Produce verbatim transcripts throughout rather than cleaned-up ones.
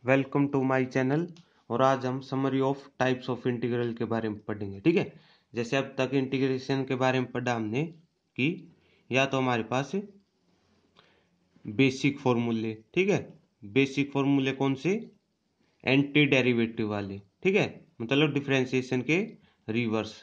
Welcome to my channel. और आज हम summary of types of integral के बारे में पढ़ेंगे। ठीक है, जैसे अब तक इंटीग्रेशन के बारे में पढ़ा हमने कि या तो हमारे पास बेसिक फॉर्मूले, ठीक है, बेसिक फॉर्मूले कौन से, एंटी डेरिवेटिव वाले, ठीक है, मतलब डिफरेंशिएशन के रिवर्स,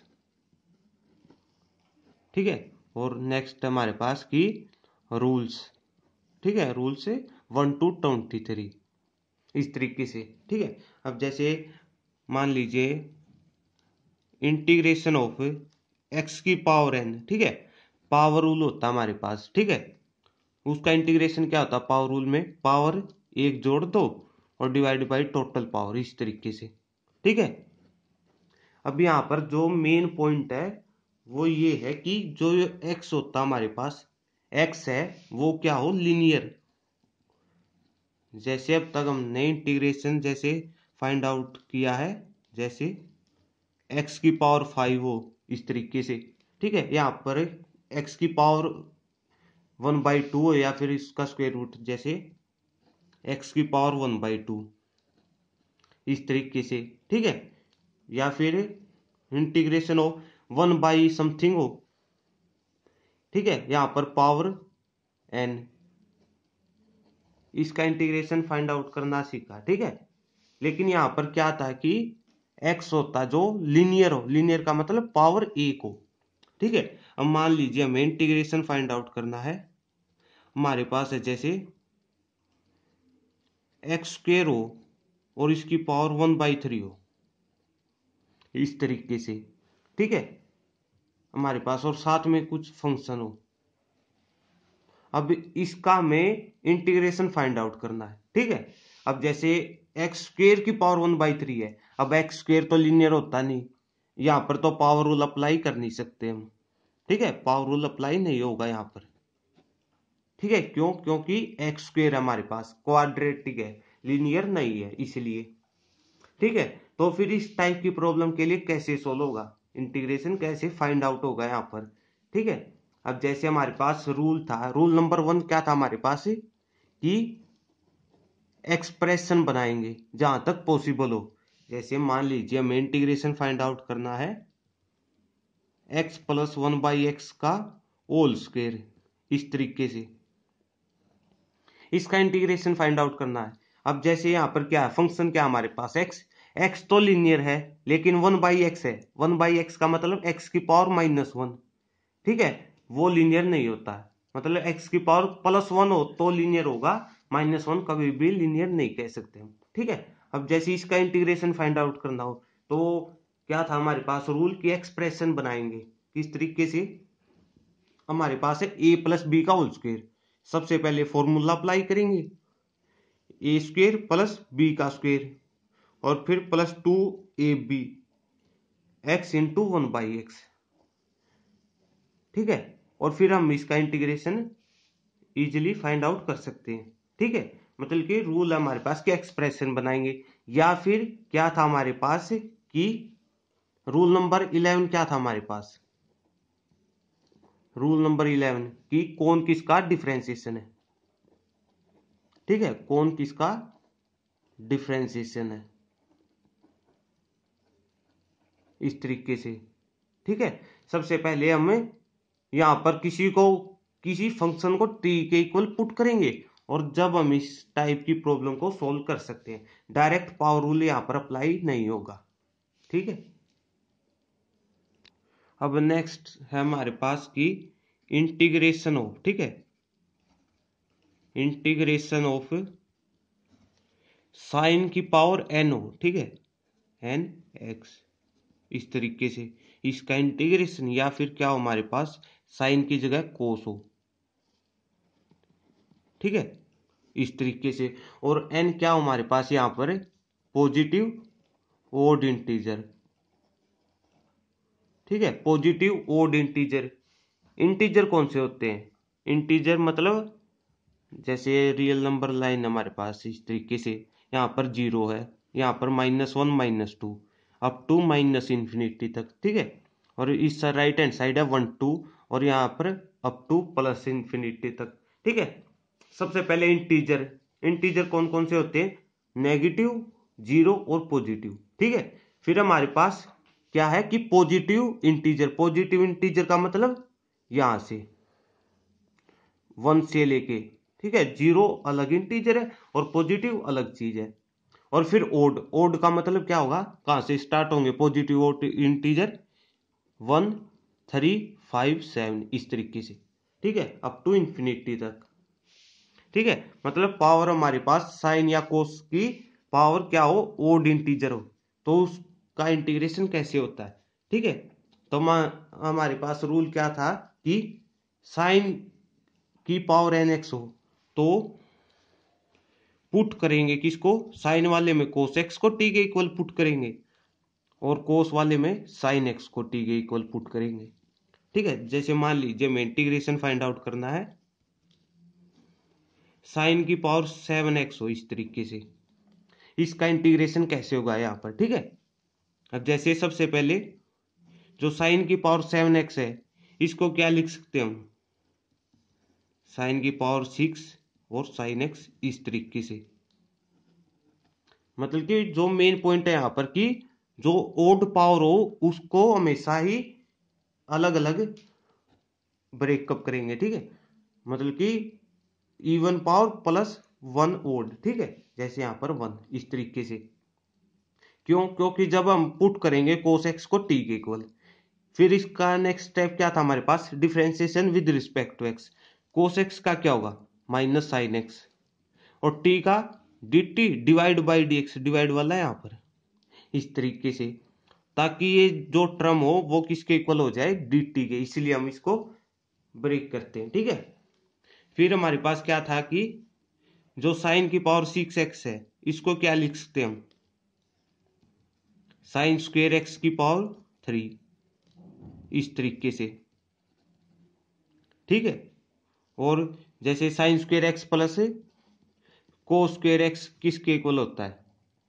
ठीक है। और नेक्स्ट हमारे पास की रूल्स, ठीक है, रूल्स से वन टू ट्वेंटी थ्री, इस तरीके से, ठीक है। अब जैसे मान लीजिए इंटीग्रेशन ऑफ एक्स की पावर एन, ठीक है, पावर रूल होता है हमारे पास, ठीक है, उसका इंटीग्रेशन क्या होता है पावर रूल में, पावर एक जोड़ दो और डिवाइड बाई टोटल पावर, इस तरीके से, ठीक है। अब यहाँ पर जो मेन पॉइंट है वो ये है कि जो एक्स होता है हमारे पास, एक्स है वो क्या हो, लीनियर। जैसे अब तक हमने इंटीग्रेशन जैसे फाइंड आउट किया है, जैसे एक्स की पावर फाइव हो, इस तरीके से, ठीक है। यहाँ पर एक्स की पावर वन बाई टू हो या फिर इसका स्क्वायर रूट, जैसे एक्स की पावर वन बाई टू, इस तरीके से, ठीक है। या फिर इंटीग्रेशन हो वन बाई समथिंग हो, ठीक है, यहाँ पर पावर एन, इसका इंटीग्रेशन फाइंड आउट करना सीखा, ठीक है। लेकिन यहाँ पर क्या था कि एक्स होता जो लीनियर हो, लीनियर का मतलब पावर एक हो, ठीक है। अब मान लीजिए हमें इंटीग्रेशन फाइंड आउट करना है, हमारे पास है जैसे एक्स स्क्वेयर हो और इसकी पावर वन बाई थ्री हो, इस तरीके से, ठीक है, हमारे पास, और साथ में कुछ फंक्शन हो। अब इसका हमें इंटीग्रेशन फाइंड आउट करना है, ठीक है। अब जैसे एक्स स्क्वेयर की पावर वन बाई थ्री है, अब एक्स स्क्वेयर तो लीनियर होता नहीं, यहाँ पर तो पावर रूल अप्लाई कर नहीं सकते हम, ठीक है, पावर रूल अप्लाई नहीं होगा यहाँ पर, ठीक है। क्यों? क्योंकि एक्स स्क्वेयर हमारे पास क्वाड्रेटिक है, लीनियर नहीं है, इसलिए, ठीक है। तो फिर इस टाइप की प्रॉब्लम के लिए कैसे सोल्व होगा, इंटीग्रेशन कैसे फाइंड आउट होगा यहाँ पर, ठीक है। अब जैसे हमारे पास रूल था, रूल नंबर वन क्या था हमारे पास कि एक्सप्रेशन बनाएंगे जहां तक पॉसिबल हो। जैसे मान लीजिए हमें इंटीग्रेशन फाइंड आउट करना है x plus one by x का होल स्क्वायर, इस तरीके से इसका इंटीग्रेशन फाइंड आउट करना है। अब जैसे यहाँ पर क्या है, फंक्शन क्या हमारे पास, एक्स, एक्स तो लीनियर है लेकिन वन बाई एक्स है, वन बाई एक्स का मतलब एक्स की पावर माइनस वन, ठीक है, वो लीनियर नहीं होता है, मतलब एक्स की पावर प्लस वन हो तो लीनियर होगा, माइनस वन कभी भी लीनियर नहीं कह सकते हम, ठीक है। अब जैसे इसका इंटीग्रेशन फाइंड आउट करना हो तो क्या था हमारे पास रूल की एक्सप्रेशन बनाएंगे, किस तरीके से, हमारे पास है ए प्लस बी का होल स्क्वायर, सबसे पहले फॉर्मूला अप्लाई करेंगे, ए स्क्वेयर प्लस बी का स्क्वेयर और फिर plus two a b x into one by x, ठीक है। और फिर हम इसका इंटीग्रेशन इजिली फाइंड आउट कर सकते हैं, ठीक है। मतलब कि रूल हमारे पास क्या एक्सप्रेशन बनाएंगे, या फिर क्या था हमारे पास कि रूल नंबर इलेवन क्या था हमारे पास, रूल नंबर इलेवन कि कौन किसका डिफरेंशिएशन है, ठीक है, कौन किसका डिफरेंशिएशन है, इस तरीके से, ठीक है। सबसे पहले हमें यहां पर किसी को किसी फंक्शन को टी के इक्वल पुट करेंगे और जब हम इस टाइप की प्रॉब्लम को सोल्व कर सकते हैं, डायरेक्ट पावर रूल यहां पर अप्लाई नहीं होगा, ठीक है। अब नेक्स्ट है हमारे पास की इंटीग्रेशन ऑफ, ठीक है, इंटीग्रेशन ऑफ साइन की पावर एन हो, ठीक है, एन एक्स, इस तरीके से इसका इंटीग्रेशन, या फिर क्या हो हमारे पास साइन की जगह कोस हो, ठीक है, इस तरीके से। और एन क्या हो हमारे पास यहां पर पॉजिटिव ओड इंटीजर, ठीक है, पॉजिटिव ओड इंटीजर। इंटीजर कौन से होते हैं, इंटीजर मतलब जैसे रियल नंबर लाइन हमारे पास इस तरीके से, यहाँ पर जीरो है, यहाँ पर minus one minus two up to minus infinity तक, ठीक है। और इस राइट हैंड साइड है वन टू और यहाँ पर अप टू प्लस इंफिनिटी तक, ठीक है। सबसे पहले इंटीजर, इंटीजर कौन कौन से होते हैं, नेगेटिव, जीरो और पॉजिटिव। ठीक है, फिर हमारे पास क्या है कि पॉजिटिव इंटीजर। पॉजिटिव इंटीजर का मतलब यहां से वन से लेके, ठीक है, जीरो अलग इंटीजर है और पॉजिटिव अलग चीज है। और फिर ओड, ओड का मतलब क्या होगा, कहां से स्टार्ट होंगे positive integer, one, three, five, seven, इस तरीके से। ठीक है, अप टू इंफिनिटी तक। ठीक है, मतलब पावर हमारे पास साइन या कोस की पावर क्या हो, ओड इंटीजर हो, तो उसका इंटीग्रेशन कैसे होता है। ठीक है, तो हमारे पास रूल क्या था कि साइन की पावर एन एक्स हो तो पुट करेंगे किसको, साइन वाले में कोस एक्स को टी के इक्वल पुट करेंगे और कोस वाले में साइन एक्स को टी के इक्वल पुट करेंगे। ठीक है, जैसे मान लीजिए मैं इंटीग्रेशन फाइंड आउट करना है, साइन की पावर सेवन एक्स हो, इस तरीके से इसका इंटीग्रेशन कैसे होगा यहाँ पर। ठीक है, अब जैसे सबसे पहले जो साइन की पावर सेवन एक्स है इसको क्या लिख सकते हैं हम, साइन की पावर सिक्स और साइन एक्स, इस तरीके से। मतलब कि जो मेन पॉइंट है यहाँ पर कि जो ओड पावर हो उसको हमेशा ही अलग अलग ब्रेकअप करेंगे। ठीक है, मतलब कि even power plus one odd. ठीक है, जैसे यहाँ पर वन, इस तरीके से। क्यों, क्योंकि जब हम पुट करेंगे कोस एक्स को टी के इक्वल, फिर इसका नेक्स्ट स्टेप क्या था हमारे पास, differentiation with respect to x. Cos x का क्या होगा, माइनस साइन एक्स, और टी का d t divide by d x, divide वाला है यहाँ पर, इस तरीके से, ताकि ये जो टर्म हो वो किसके इक्वल हो जाए, डी टी के, इसलिए हम इसको ब्रेक करते हैं। ठीक है, फिर हमारे पास क्या था कि जो साइन की पावर सिक्स एक्स है इसको क्या लिख सकते हैं हम, साइन स्क्वेयर एक्स की पावर थ्री, इस तरीके से। ठीक है, और जैसे sine square x plus cos square x किसके इक्वल होता है,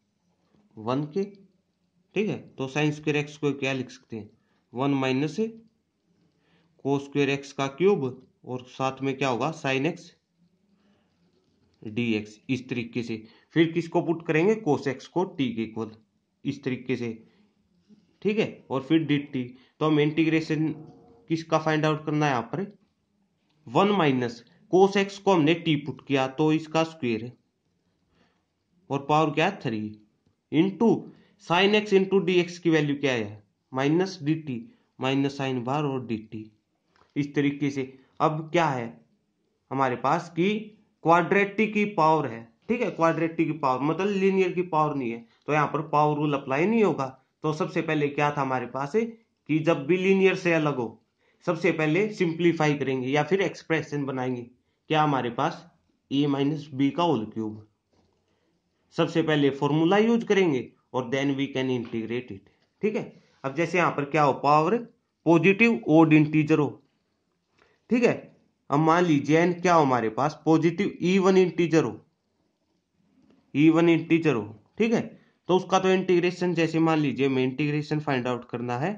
वन के। ठीक है, तो साइन स्क्वेयर एक्स को क्या लिख सकते हैं, one minus cos square x का क्यूब, और साथ में क्या होगा साइन एक्स डी एक्स, इस तरीके से। फिर किसको पुट करेंगे, कोस एक्स को टी के इक्वल, इस तरीके से। ठीक है, और फिर डी टी, तो हम इंटीग्रेशन किसका फाइंड आउट करना है यहाँ पर, वन माइनस कोस एक्स को हमने टी पुट किया तो इसका स्क्वेयर है, और पावर क्या है three, into sine x into d x की वैल्यू क्या है, minus d t, minus sine बार और डी टी, इस तरीके से। अब क्या है हमारे पास कि क्वाड्रेटिक की पावर है। ठीक है, क्वाड्रेटिक की पावर मतलब लीनियर की पावर नहीं है, तो यहाँ पर पावर रूल अप्लाई नहीं होगा। तो सबसे पहले क्या था हमारे पास है कि जब भी लीनियर से अलग हो सबसे पहले सिंप्लीफाई करेंगे या फिर एक्सप्रेशन बनाएंगे, क्या हमारे पास ए माइनस बी का होल क्यूब, सबसे पहले फॉर्मूला यूज करेंगे और then we can integrate it. ठीक है, अब जैसे यहां पर क्या हो, पावर पॉजिटिव ओड इंटीजर हो। ठीक है, अब मान लीजिए एन क्या हो हमारे पास, पॉजिटिव इवन इंटीजर हो, इवन इंटीजर हो। ठीक है, तो उसका तो इंटीग्रेशन, जैसे मान लीजिए मैं इंटीग्रेशन फाइंड आउट करना है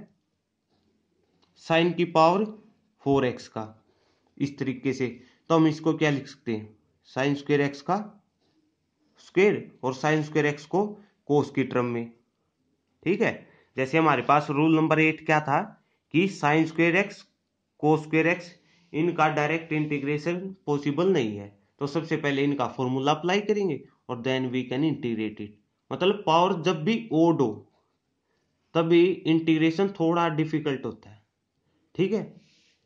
साइन की पावर फोर एक्स का, इस तरीके से, तो हम इसको क्या लिख सकते हैं, साइन स्क्वेयर एक्स का स्क्वेयर और साइन स्क्वेयर एक्स को कोस की टर्म में। ठीक है, जैसे हमारे पास रूल नंबर एट क्या था कि sine square x cos square x इनका डायरेक्ट इंटीग्रेशन पॉसिबल नहीं है, तो सबसे पहले इनका फॉर्मूला अप्लाई करेंगे और then we can integrate it. मतलब पावर जब भी ओड हो तभी इंटीग्रेशन थोड़ा डिफिकल्ट होता है। ठीक है,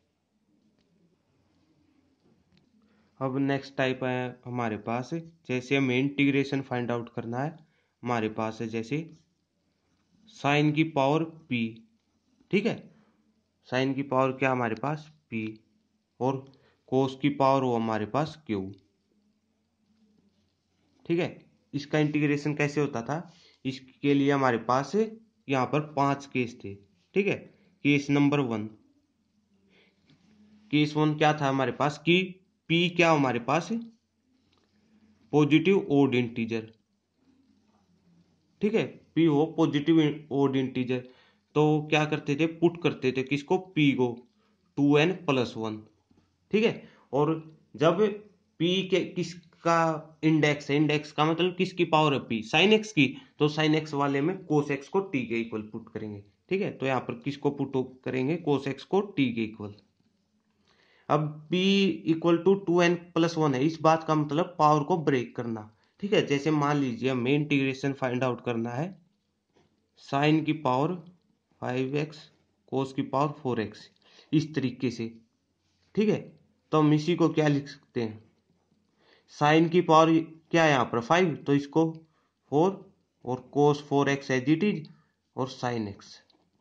अब नेक्स्ट टाइप है हमारे पास, जैसे हमें इंटीग्रेशन फाइंड आउट करना है, हमारे पास है जैसे साइन की पावर पी। ठीक है, साइन की पावर क्या हमारे पास पी, और कोस की पावर हो हमारे पास क्यू। ठीक है, इसका इंटीग्रेशन कैसे होता था, इसके लिए हमारे पास यहाँ पर पांच केस थे। ठीक है, case number one, case one क्या था हमारे पास कि पी क्या हमारे पास पॉजिटिव ओड इंटीजर। ठीक है, पी हो पॉजिटिव ओड इंटीजर, तो क्या करते थे, पुट करते थे किसको, पी को टू एन प्लस वन। ठीक है, और जब पी के किस का इंडेक्स है, इंडेक्स का मतलब किसकी पावर है पी, साइन एक्स की, तो साइन एक्स वाले में कोस एक्स को टी के इक्वल पुट करेंगे। ठीक है, तो यहाँ पर किसको पुट करेंगे, कोस एक्स को टी के इक्वल। अब p equal to two n plus one है, इस बात का मतलब पावर को ब्रेक करना। ठीक है, जैसे मान लीजिए हमें इंटीग्रेशन फाइंड आउट करना है साइन की पावर फाइव एक्स कोस की पावर फोर एक्स, इस तरीके से। ठीक है, तो हम इसी को क्या लिख सकते हैं, साइन की पावर क्या है यहाँ पर फाइव, तो इसको फोर, और cos four x as it is, और sine x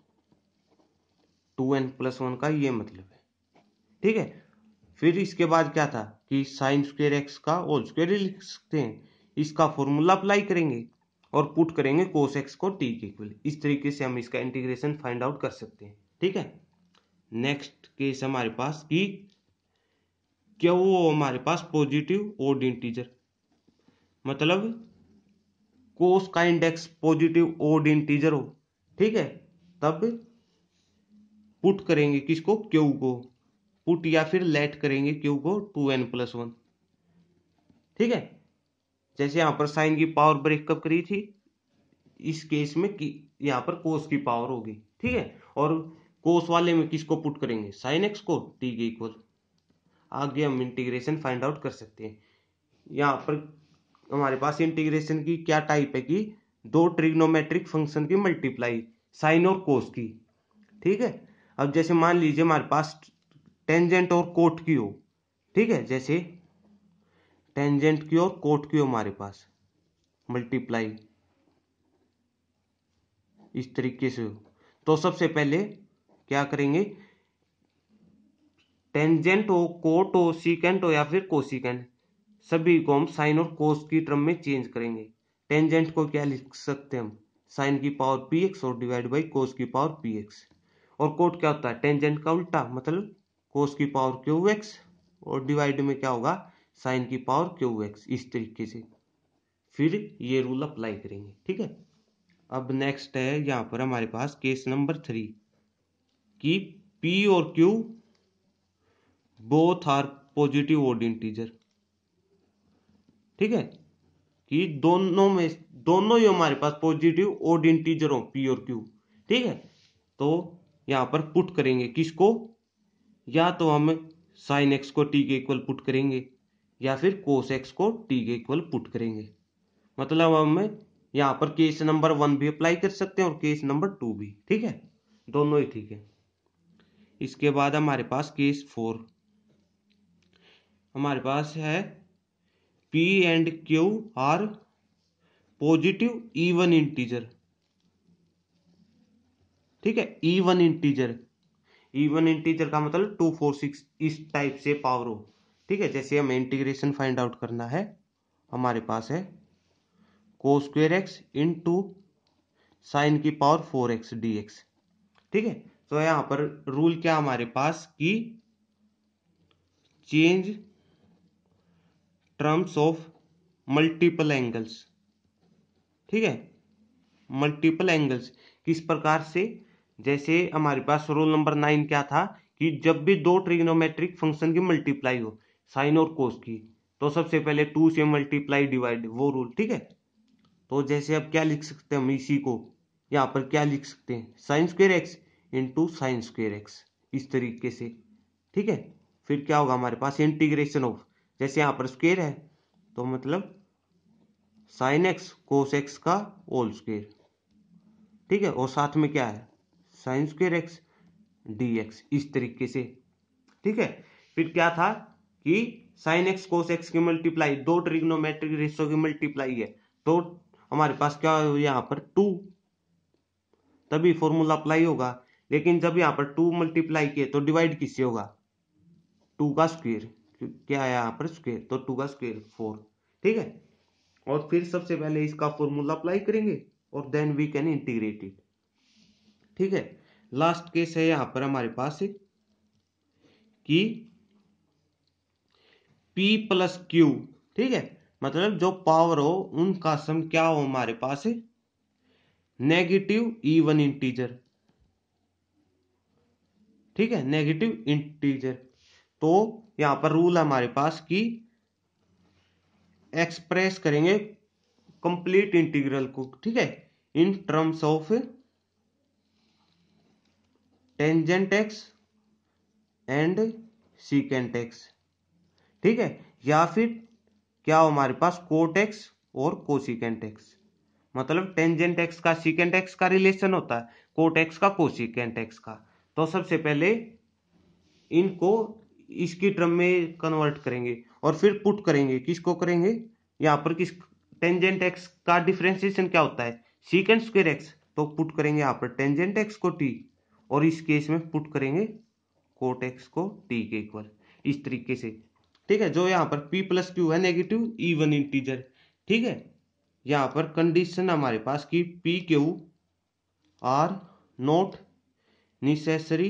to n plus one का ये मतलब है। ठीक है, फिर इसके बाद क्या था कि साइन स्क्वेयर एक्स का होल स्क्वेयर लिख सकते हैं, इसका फॉर्मूला अप्लाई करेंगे और पुट करेंगे कोस एक्स को टी के इक्वल। इस तरीके से हम इसका इंटीग्रेशन फाइंड आउट कर सकते हैं। ठीक है, नेक्स्ट केस हमारे पास कि क्या वो हमारे पास पॉजिटिव ओड इंटीजर, मतलब कोस का इंडेक्स पॉजिटिव ओड इंटीजर हो। ठीक है, तब पुट करेंगे किसको, क्यू को, पुट या फिर लेट करेंगे क्यू को टू एन प्लस वन। ठीक है, जैसे यहां पर साइन की पावर ब्रेक कब करी थी, इस केस में कि यहाँ पर कोस की पावर होगी। ठीक है, और कोस वाले में किसको पुट करेंगे, साइन एक्स को टी के इक्वल। आगे हम इंटीग्रेशन फाइंड आउट कर सकते हैं। यहाँ पर हमारे पास इंटीग्रेशन की क्या टाइप है कि दो ट्रिग्नोमेट्रिक फंक्शन की मल्टीप्लाई, साइन और कोस की। ठीक है, अब जैसे मान लीजिए हमारे पास टेंजेंट और कोट की हो। ठीक है, जैसे टेंजेंट की और कोट की हो हमारे पास मल्टीप्लाई इस तरीके से हो, तो सबसे पहले क्या करेंगे, टेंजेंट हो, कोट हो, सीकेंट हो या फिर कोसिकेंट, सभी को हम साइन और कोस की टर्म में चेंज करेंगे। टेंजेंट को क्या लिख सकते हैं हम, साइन की पावर पी एक्स और डिवाइड बाई कोस की पावर पी एक्स। और कोट क्या होता है, टेंजेंट का उल्टा, मतलब कोस की पावर क्यू एक्स, और डिवाइड में क्या होगा, साइन की पावर क्यू एक्स, इस तरीके से फिर ये रूल अप्लाई करेंगे। ठीक है, अब नेक्स्ट है यहाँ पर हमारे पास केस नंबर थ्री कि P और Q both are positive odd integer. ठीक है, कि दोनों में दोनों ही हमारे पास पॉजिटिव ओड इंटीजर हो P और Q। ठीक है, तो यहां पर पुट करेंगे किसको, या तो हम साइन एक्स को t के इक्वल पुट करेंगे या फिर कोस एक्स को t के इक्वल पुट करेंगे। मतलब हम यहाँ पर केस नंबर वन भी अप्लाई कर सकते हैं और केस नंबर टू भी। ठीक है, दोनों ही ठीक है। इसके बाद हमारे पास केस फोर हमारे पास है P and Q are positive even integer. ठीक है, इवन इंटीजर, इवन इंटीजर का मतलब टू फोर सिक्स इस टाइप से पावर हो। ठीक है, जैसे हमें इंटीग्रेशन फाइंड आउट करना है, हमारे पास है cos square x into sine की power four x d x. ठीक है, तो यहां पर रूल क्या हमारे पास कि change terms of multiple angles. ठीक है, मल्टीपल एंगल्स किस प्रकार से, जैसे हमारे पास रूल नंबर नाइन क्या था कि जब भी दो ट्रिग्नोमेट्रिक फंक्शन की मल्टीप्लाई हो साइन और कोस की, तो सबसे पहले टू से मल्टीप्लाई डिवाइड, वो रूल। ठीक है, तो जैसे अब क्या लिख सकते हैं हम इसी को, यहाँ पर क्या लिख सकते हैं, sine square x into sine square x, इस तरीके से। ठीक है, फिर क्या होगा हमारे पास इंटीग्रेशन ऑफ, जैसे यहाँ पर स्क्वेयर है तो मतलब साइन एक्स कोस एक्स का होल स्क्वेयर। ठीक है, और साथ में क्या है, sine square x d x, इस तरीके से। ठीक है, फिर क्या था कि साइन एक्स कोस एक्स की मल्टीप्लाई दो ट्रिग्नोमेट्रिक रेशियो की मल्टीप्लाई है, तो हमारे पास क्या है यहाँ पर टू, तभी फॉर्मूला अप्लाई होगा। लेकिन जब यहाँ पर टू मल्टीप्लाई किए तो डिवाइड किससे होगा, टू का स्क्वेयर, क्या है यहाँ पर स्क्वेयर, तो टू का स्क्वेयर फोर। ठीक है, और फिर सबसे पहले इसका फॉर्मूला अप्लाई करेंगे और then we can integrate it. ठीक है, लास्ट केस है यहां पर हमारे पास कि P प्लस क्यू। ठीक है, मतलब जो पावर हो उनका सम क्या हो हमारे पास, नेगेटिव इवन इंटीजर। ठीक है, नेगेटिव इंटीजर, तो यहां पर रूल हमारे पास कि एक्सप्रेस करेंगे कंप्लीट इंटीग्रल को, ठीक है, in terms of tangent x and secant x, ठीक है, या फिर क्या हो हमारे पास कोट एक्स और कोसिकेंट एक्स, मतलब टेंजेंट एक्स का सीकेंट एक्स का रिलेशन होता है, कोट एक्स का कोसिकेंट एक्स का। तो सबसे पहले इनको इसकी टर्म में कन्वर्ट करेंगे और फिर पुट करेंगे, किसको करेंगे यहाँ पर, किस टेंजेंट एक्स का डिफरेंशिएशन क्या होता है, सीकेंट स्क्वायर एक्स, तो पुट करेंगे यहाँ पर टेंजेंट एक्स को टी, और इस केस में पुट करेंगे कोट एक्स को टी के इक्वल, इस तरीके से, ठीक है। जो यहाँ पर p प्लस क्यू है नेगेटिव इवन इंटीजर, ठीक है, यहाँ पर कंडीशन हमारे पास कि p q are not necessary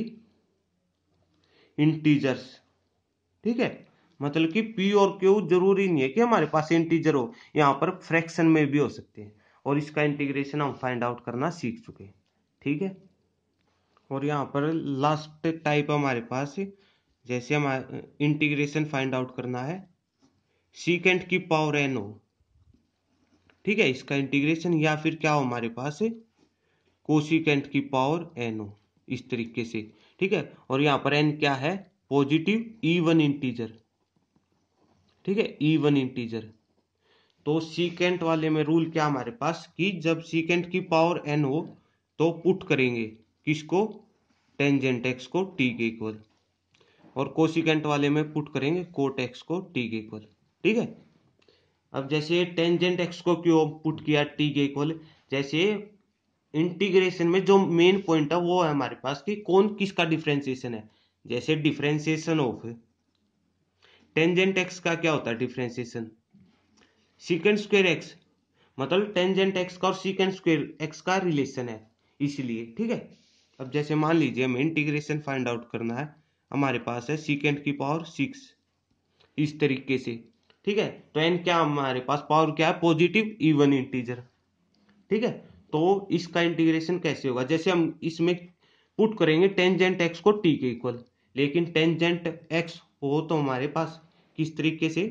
integers, ठीक है, मतलब कि p और q जरूरी नहीं है कि हमारे पास इंटीजर हो, यहाँ पर फ्रैक्शन में भी हो सकते हैं, और इसका इंटीग्रेशन हम फाइंड आउट करना सीख चुके हैं, ठीक है। और यहाँ पर लास्ट टाइप हमारे पास, जैसे हमारे इंटीग्रेशन फाइंड आउट करना है सीकेंट की पावर एन हो, ठीक है, इसका इंटीग्रेशन, या फिर क्या हो हमारे पास कोसिकेंट की पावर एन हो, इस तरीके से, ठीक है। और यहाँ पर एन क्या है, पॉजिटिव इवन इंटीजर, ठीक है, इवन इंटीजर। तो सीकेंट वाले में रूल क्या हमारे पास कि जब सीकेंट की पावर एन हो तो पुट करेंगे किसको, टेंजेंट एक्स को टी के इक्वल, और कोसिकेंट वाले में पुट करेंगे कोट एक्स को टी के इक्वल, ठीक है। अब जैसे टेंजेंट एक्स को क्यों पुट किया टी के इक्वल, जैसे इंटीग्रेशन में जो मेन पॉइंट है वो है हमारे पास कि कौन किसका डिफरेंशिएशन है, जैसे डिफरेंशिएशन ऑफ टेंजेंट एक्स का क्या होता है डिफरेंशिएशन, सीकेंट स्क्वायर एक्स, मतलब टेंजेंट एक्स का और सीकेंट स्क्वायर एक्स का रिलेशन है, इसलिए, ठीक है। अब जैसे मान लीजिए हमें इंटीग्रेशन फाइंड आउट करना है, हमारे पास है सीकेंट की पावर सिक्स, इस तरीके से, ठीक है। तो एन क्या हमारे पास पावर क्या है, पॉजिटिव इवन इंटीजर, ठीक है। तो इसका इंटीग्रेशन कैसे होगा, जैसे हम इसमें पुट करेंगे टेंजेंट एक्स को टी के इक्वल, लेकिन टेंजेंट एक्स हो तो हमारे पास किस तरीके से,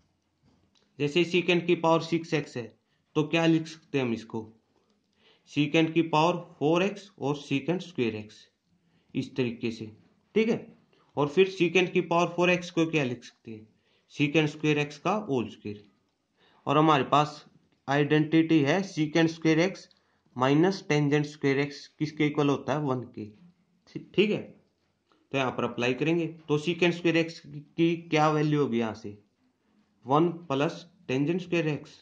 जैसे सीकेंट की पावर सिक्स एक्स है तो क्या लिख सकते हैं हम इसको, सीकेंट की पावर फोर एक्स और सीकेंट स्क्वायर एक्स, इस तरीके से, ठीक है। और फिर सीकेंट की पावर फोर एक्स को क्या लिख सकते हैं, सीकेंट स्क्वायर एक्स का होल स्क्वायर, और हमारे पास आइडेंटिटी है secant square x minus tangent square x किसके इक्वल होता है, वन के, ठीक है। तो यहाँ पर अप्लाई करेंगे तो सीकेंट स्क्वायर एक्स की क्या वैल्यू होगी, यहाँ से one plus tangent square x,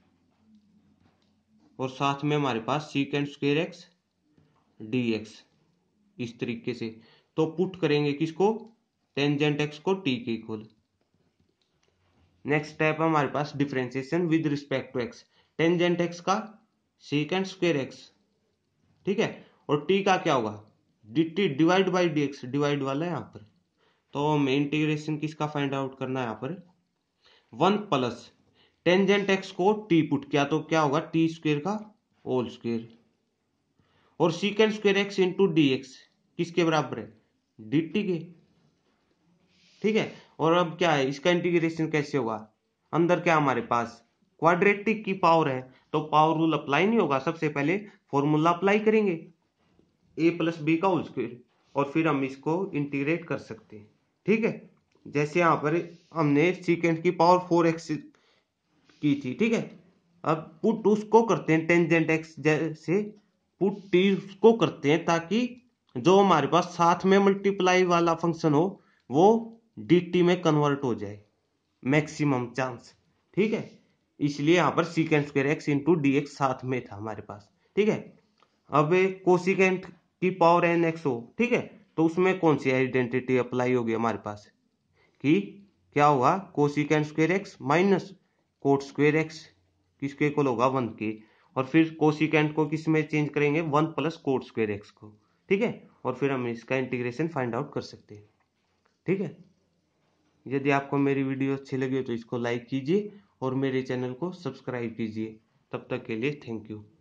और साथ में हमारे पास secant square x d x, इस तरीके से। तो पुट करेंगे किसको, टेंजेंट एक्स को टी के इक्वल। नेक्स्ट स्टेप है हमारे पास differentiation with respect to x, tangent x का सीकेंट स्क्वायर एक्स, ठीक है, और टी का क्या होगा, d t divide by d x, divide वाला है यहाँ पर, तो हमें इंटीग्रेशन किसका फाइंड आउट करना है, यहाँ पर वन प्लस टेंजेंट एक्स को टी पुट किया तो क्या होगा, टी स्क्वायर का होल स्क्वायर, और secant square x into d x किसके बराबर है, डी टी के, ठीक है। और अब क्या है, इसका इंटीग्रेशन कैसे होगा, अंदर क्या हमारे पास क्वाड्रेटिक की पावर है तो पावर रूल अप्लाई नहीं होगा, सबसे पहले फॉर्मूला अप्लाई करेंगे ए प्लस बी का होल स्क्वायर, और फिर हम इसको इंटीग्रेट कर सकते हैं, ठीक है। जैसे यहाँ पर हमने सीकेंट की पावर फोर एक्स की थी, ठीक है, अब पुट उसको करते हैं टेंजेंट एक्स, जैसे पुट टी को करते हैं ताकि जो हमारे पास साथ में मल्टीप्लाई वाला फंक्शन हो वो dt में कन्वर्ट हो जाए, मैक्सिमम चांस, ठीक है, इसलिए यहाँ पर secant square x into d x साथ में था हमारे पास, ठीक है। अब कोसिकेंट की पावर एन एक्स हो, ठीक है, तो उसमें कौन सी आइडेंटिटी अप्लाई होगी हमारे पास कि क्या होगा, cosecant square x minus cot square x किसके इक्वल होगा, वन के, और फिर कोसिकेंट को किस में चेंज करेंगे, one plus cot square x को, ठीक है, और फिर हम इसका इंटीग्रेशन फाइंड आउट कर सकते हैं, ठीक है। यदि आपको मेरी वीडियो अच्छी लगी हो तो इसको लाइक कीजिए और मेरे चैनल को सब्सक्राइब कीजिए। तब तक के लिए थैंक यू।